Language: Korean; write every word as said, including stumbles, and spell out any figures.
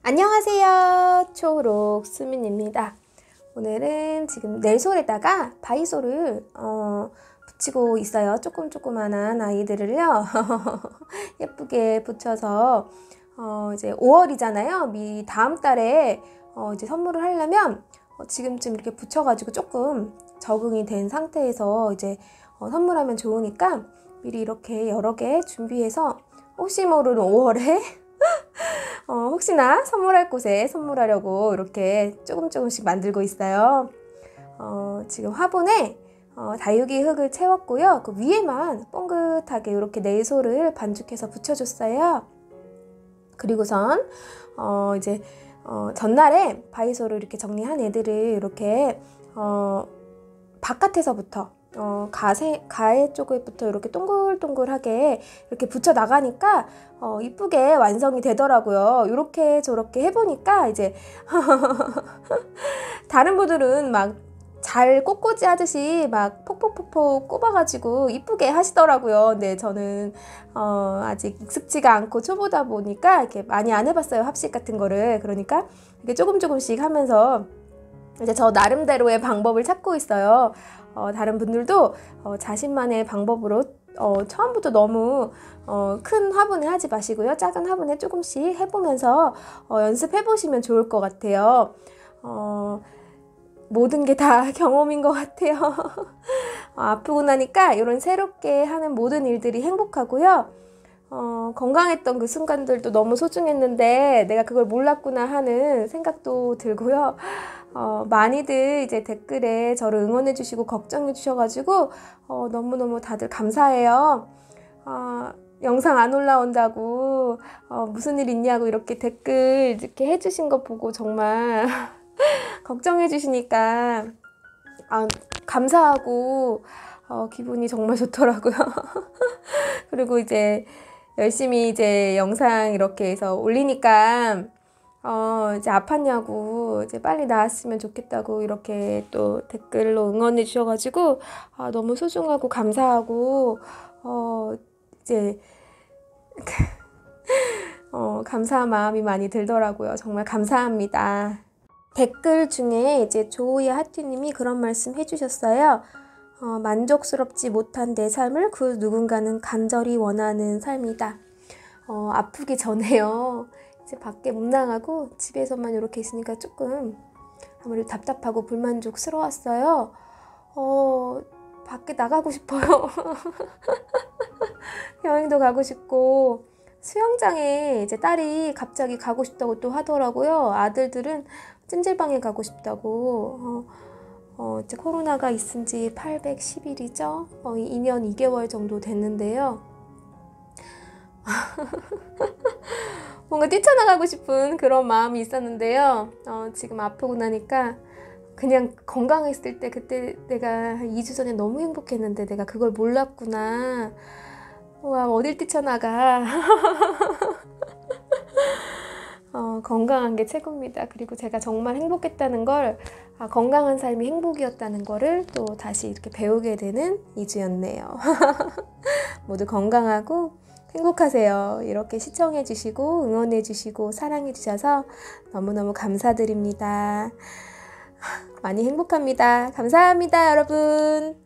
안녕하세요. 초록 수민입니다. 오늘은 지금 넬솔에다가 바이솔을 어, 붙이고 있어요. 조금 조그만한 아이들을요. 예쁘게 붙여서 어, 이제 오월이잖아요. 미 다음 달에 어, 이제 선물을 하려면 어, 지금쯤 이렇게 붙여가지고 조금 적응이 된 상태에서 이제 어, 선물하면 좋으니까 미리 이렇게 여러 개 준비해서 혹시 모르는 오월에 어, 혹시나 선물할 곳에 선물하려고 이렇게 조금 조금씩 만들고 있어요. 어, 지금 화분에 어, 다육이 흙을 채웠고요. 그 위에만 뻥긋하게 이렇게 네이솔을 반죽해서 붙여줬어요. 그리고선 어, 이제 어, 전날에 바이솔을 이렇게 정리한 애들을 이렇게 어, 바깥에서부터 어, 가세, 가해 쪽에부터 이렇게 동글동글하게 이렇게 붙여 나가니까 어, 이쁘게 완성이 되더라고요. 이렇게 저렇게 해보니까 이제 다른 분들은 막 잘 꽃꽂이 하듯이 막 폭폭폭폭 꼽아가지고 이쁘게 하시더라고요. 근데 저는 어, 아직 익숙지가 않고 초보다 보니까 이렇게 많이 안 해봤어요. 합식 같은 거를. 그러니까 이렇게 조금 조금씩 하면서 이제 저 나름대로의 방법을 찾고 있어요. 어, 다른 분들도 어, 자신만의 방법으로 어, 처음부터 너무 어, 큰 화분에 하지 마시고요. 작은 화분에 조금씩 해보면서 어, 연습해 보시면 좋을 것 같아요. 어, 모든 게 다 경험인 것 같아요. 어, 아프고 나니까 이런 새롭게 하는 모든 일들이 행복하고요. 어, 건강했던 그 순간들도 너무 소중했는데 내가 그걸 몰랐구나 하는 생각도 들고요. 어, 많이들 이제 댓글에 저를 응원해 주시고 걱정해 주셔가지고 어, 너무너무 다들 감사해요. 어, 영상 안 올라온다고 어, 무슨 일 있냐고 이렇게 댓글 이렇게 해주신 거 보고 정말 걱정해 주시니까 아, 감사하고 어, 기분이 정말 좋더라고요. 그리고 이제 열심히 이제 영상 이렇게 해서 올리니까 어, 이제 아팠냐고 이제 빨리 나았으면 좋겠다고 이렇게 또 댓글로 응원해 주셔가지고 아, 너무 소중하고 감사하고 어, 이제 어, 감사한 마음이 많이 들더라고요. 정말 감사합니다. 댓글 중에 이제 조우의 하트님이 그런 말씀 해주셨어요. 어, 만족스럽지 못한 내 삶을 그 누군가는 간절히 원하는 삶이다. 어, 아프기 전에요. 이제 밖에 못 나가고 집에서만 이렇게 있으니까 조금 아무래도 답답하고 불만족스러웠어요. 어, 밖에 나가고 싶어요. 여행도 가고 싶고 수영장에 이제 딸이 갑자기 가고 싶다고 또 하더라고요. 아들들은 찜질방에 가고 싶다고. 어, 어, 이제 코로나가 있은 지 팔백십 일이죠. 어, 이 년 이 개월 정도 됐는데요. 뭔가 뛰쳐나가고 싶은 그런 마음이 있었는데요. 어, 지금 아프고 나니까 그냥 건강했을 때 그때 내가 이 주 전에 너무 행복했는데 내가 그걸 몰랐구나. 와, 어딜 뛰쳐나가. 어, 건강한 게 최고입니다. 그리고 제가 정말 행복했다는 걸, 아, 건강한 삶이 행복이었다는 거를 또 다시 이렇게 배우게 되는 이 주였네요. 모두 건강하고 행복하세요. 이렇게 시청해 주시고 응원해 주시고 사랑해 주셔서 너무너무 감사드립니다. 많이 행복합니다. 감사합니다, 여러분.